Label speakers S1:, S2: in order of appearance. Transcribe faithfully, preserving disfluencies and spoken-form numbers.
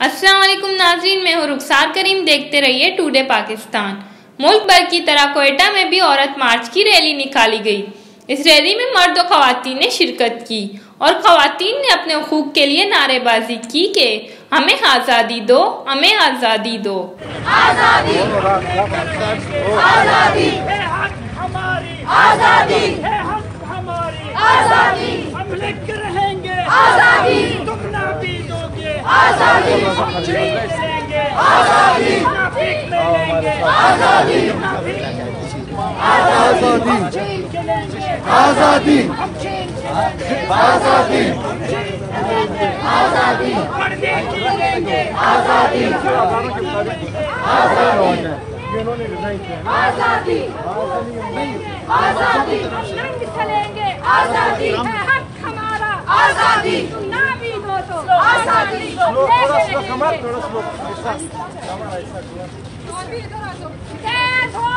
S1: السلام علیکم ناظرین، میں ہوں رخسار کریم، دیکھتے رہیے ٹوڈے پاکستان۔ ملک بھر کی طرح کوئٹہ میں بھی عورت مارچ کی ریلی نکالی گئی۔ اس ریلی میں مرد و خواتین نے شرکت کی اور خواتین نے اپنے حقوق کے لیے نعرے بازی کی کہ ہمیں آزادی دو، ہمیں آزادی دو۔
S2: آزادی آزادی آزادی آزادی ہم لکھ رہیں گے، آزادی تم نہ بھی دو گے، آزادی ہم جیت لیں گے، آزادی نافق لیں گے، آزادی آزادی ہم چھین کے لیں گے، آزادی ہم چھین کے لیں گے، آزادی ہم چھین کے لیں گے، آزادی پردے کی لیں گے، آزادی آزادی آزادی آزادی ہم ننگ چلیں گے، آزادی ہے حق ہمارا، آزادی تم نہ بھی دو تو آزادی تیز ہو